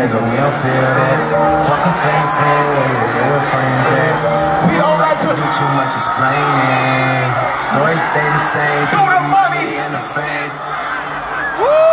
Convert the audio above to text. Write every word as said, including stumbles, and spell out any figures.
nigga, we don't feel that. Fuck a fake friend, where your real friends at? We don't like to do too much explaining. Stories stay the same. Throw the money and the fame. Woo!